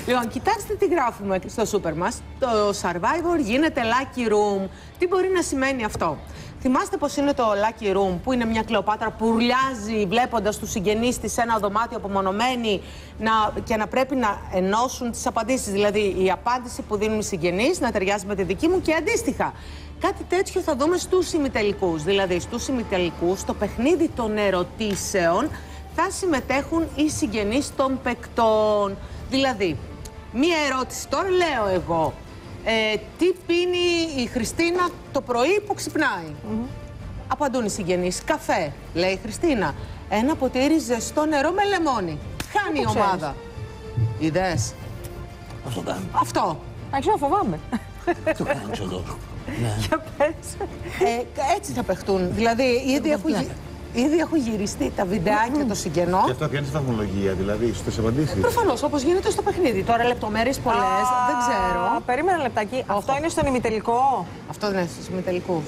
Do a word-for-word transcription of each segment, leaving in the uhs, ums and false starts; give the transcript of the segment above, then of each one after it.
Λοιπόν, κοιτάξτε τι γράφουμε στο σούπερ μας. Το Survivor γίνεται Lucky Room. Τι μπορεί να σημαίνει αυτό? Θυμάστε πως είναι το Lucky Room, που είναι μια Κλεοπάτρα που ουρλιάζει βλέποντας τους συγγενείς της σε ένα δωμάτιο απομονωμένοι να, και να πρέπει να ενώσουν τις απαντήσεις. Δηλαδή, η απάντηση που δίνουν οι συγγενείς να ταιριάζει με τη δική μου και αντίστοιχα. Κάτι τέτοιο θα δούμε στους ημιτελικούς. Δηλαδή, στους ημιτελικούς, στο παιχνίδι των ερωτήσεων, θα συμμετέχουν οι συγγενείς των παικτών. Δηλαδή, μία ερώτηση τώρα λέω εγώ. Ε, τι πίνει η Χριστίνα το πρωί που ξυπνάει? Mm-hmm. Απαντούν οι συγγενείς. Καφέ, λέει η Χριστίνα. Ένα ποτήρι ζεστό νερό με λεμόνι. Χάνει η ομάδα. Είδες? Αυτό κάνω. Αυτό. Άρχισα να φοβάμαι. Το κάνω εδώ. Για πες. Ε, έτσι θα παιχτούν. Δηλαδή, ήδη έχουν, ήδη έχουν γυριστεί τα βιντεάκια των συγγενών. Και αυτό κάνει βαθμολογία, δηλαδή, στις απαντήσεις. Προφανώς, όπως γίνεται στο παιχνίδι. Τώρα λεπτομέρειες πολλές, δεν ξέρω. Περίμενα λεπτάκι. Αυτό είναι στον ημιτελικό. Αυτό δεν είναι στους ημιτελικούς.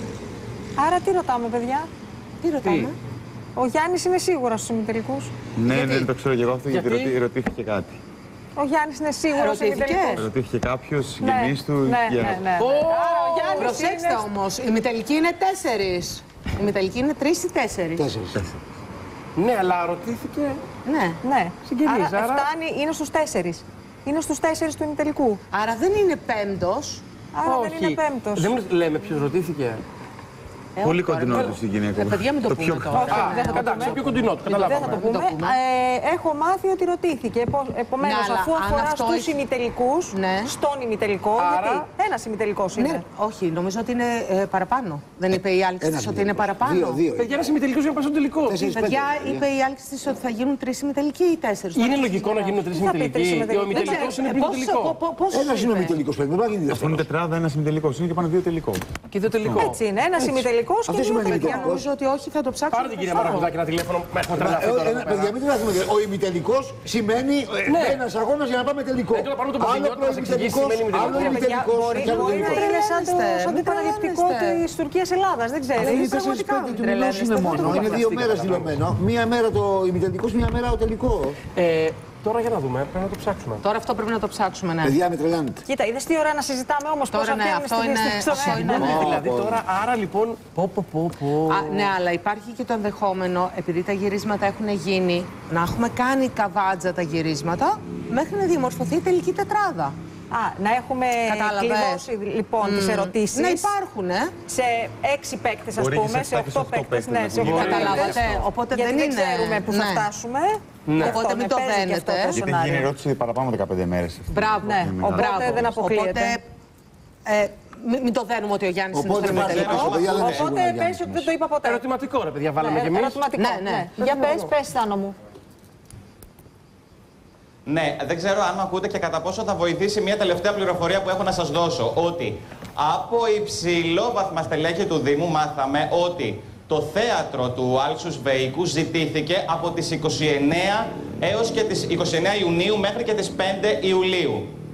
Άρα τι ρωτάμε, παιδιά? Τι ρωτάμε? Ο Γιάννης είναι σίγουρα στους ημιτελικούς. Ναι, γιατί? ναι, το ξέρω και εγώ αυτό, γιατί, γιατί ρωτήθηκε κάτι. Ο Γιάννης είναι σίγουρος στους ημιτελικούς. Ρωτήθηκε κάποιος, συγγενής του. Ναι, και... ναι, ναι. Oh, ο Γιάννης προσέξτε είναι... όμως, η ημιτελική είναι τέσσερις. Η ημιτελική είναι τρεις ή τέσσερις. Τέσσερις. Ναι, αλλά ρωτήθηκε. Ναι. Ναι. Συγγενής, άρα, άρα... φτάνει, είναι στους τέσσερις. Είναι στους τέσσερις του ημιτελικού. Άρα δεν είναι πέμπτος. Άρα Όχι. δεν είναι πέμπτος. Δεν λέμε ποιος ρωτήθηκε. Ε, Πολύ τώρα, κοντινό τώρα. του στην γυναίκα. Ε, παιδιά, μην το, το πούμε πιο... τώρα. Όχι, δεν θα το Εντάξει, πούμε. πιο κοντινό του, Δεν θα καταλάβαμε. το πούμε. Ε, έχω μάθει ότι ρωτήθηκε. Επομένως, Ναι, αλλά αφού αν αφορά αυτό στους έχει- ημιτελικούς, Ναι. στον ημιτελικό, Άρα- γιατί ένας ημιτελικός είναι. Ναι, όχι, νομίζω ότι είναι ε, παραπάνω. Δεν είπε η Άλξη Ένας της ότι είναι ημιτελικός. παραπάνω. Δύο, δύο. Παιδιά, ένας ημιτελικός για να πάει στον τελικό. Τέσσερις, Παιδιά, πέντε, είπε η Άλξη της ότι θα γίνουν τρεις ημιτελικοί ή τέσσερις. Είναι λογικό να γίνουν τρεις Τι θα πει τρεις ημιτελικοί. Ο ημιτελικοί? ημιτελικός είναι Ε, πριν το πόσο- τελικό. πο- πο- πόσο Ένας είναι ο είπε? ημιτελικός, παιδί. Δεν πάει να γίνει Αυτό είναι δεύτερος. τετράδα, ένας ημιτελικός. Είναι και πάνω δύο τελικό. Και δύο τελικό. Έτσι είναι. Ένας ημιτελικός και Αυτό δύο σημαίνει τελικοί. ημιτελικός. Νομίζω ότι όχι, θα το ψάξουμε. Πάρε την κυρία Μαρακουδάκη ένα τηλέφωνο. Με έχουμε τρελαθεί Ε, τώρα. ε, εδώ Παιδιά, πέρα. μην τρελαθούμε. Ο ημιτελικός σημαίνει Ναι. ένας αγώνας για να πάμε τελικό. Ε, τώρα πάρουμε τον Άλλο Παπαδημιώτη να μας εξηγήσει τι προημιτελικός, σημαίνει άλλο ημιτελικός. Παιδιά, ημιτελικός μπορεί, και άλλο μπορεί να τελικός. είναι σαν το, τρελαίνεστε, σαν το μην επαναληπτικό τρελαίνεστε. της Τουρκίας-Ελλάδας. Δεν ξέρω. Αλλά είναι Είναι τέσσερις πραγματικά πέντε μην του μηνός τρελαίνεστε. είναι Δεν μόνο. το Είναι δύο φανταστείτε, μέρες κατάλαβα. δηλωμένο. Μία μέρα το ημιτελικός, μία μέρα ο τελικός. Ε, Τώρα για να δούμε, πρέπει να το ψάξουμε. Τώρα αυτό πρέπει να το ψάξουμε, ναι. Παιδιά, με τρελάνετε. Κοίτα, είδες τι ώρα να συζητάμε όμως πώς Τώρα, ναι, αφήνουμε αυτό στη είναι- διαστήση στον αυτό αέρα. είναι- Ναι, δηλαδή τώρα, άρα λοιπόν. Πω, πω, πω, πω. Α, ναι, αλλά υπάρχει και το ενδεχόμενο, επειδή τα γυρίσματα έχουν γίνει, να έχουμε κάνει καβάτζα τα γυρίσματα μέχρι να διαμορφωθεί η τελική τετράδα. Α, να έχουμε Κατάλαβες. κλειδώσει λοιπόν τις ερωτήσεις. Να υπάρχουν, ε. Σε έξι παίκτες, ας Μπορεί και πούμε, σε σε επτά και σε οκτώ οκτώ παίκτες. παίκτες Ναι, να σε γίνει. οκτώ Καταλάβατε. παίκτες. Οπότε Γιατί δεν δεν είναι. ξέρουμε που θα Ναι. φτάσουμε. Ναι. Γι' Οπότε αυτό, μην ναι, το παίζει και αυτό δένετε. το Γιατί έχει σενάριο. γίνει ερώτηση παραπάνω δεκαπέντε μέρες. Μπράβο. Ναι, Μπράβο. οπότε δεν αποκλείεται. Οπότε, ε, μην, μην το δένουμε ότι ο Γιάννης είναι Οπότε στο μας ημιτελικό. λέτε, παιδιά, δεν είναι σίγουρα Οπότε ο Γιάννης πες ότι μας. δεν το είπα ποτέ. Ερωτηματικό, ρε παιδιά, βάλαμε Ναι, κι εμείς. ερωτηματικό. Ναι, ναι. Για πες, πες, Θάνο μου. Ναι, δεν ξέρω αν με ακούτε και κατά πόσο θα βοηθήσει μια τελευταία πληροφορία που έχω να σας δώσω. Ότι από υψηλόβαθμα στελέχη του Δήμου μάθαμε ότι το θέατρο του Άλσους Βεϊκού ζητήθηκε από τις είκοσι εννέα έως και τις είκοσι εννέα Ιουνίου μέχρι και τις πέντε Ιουλίου.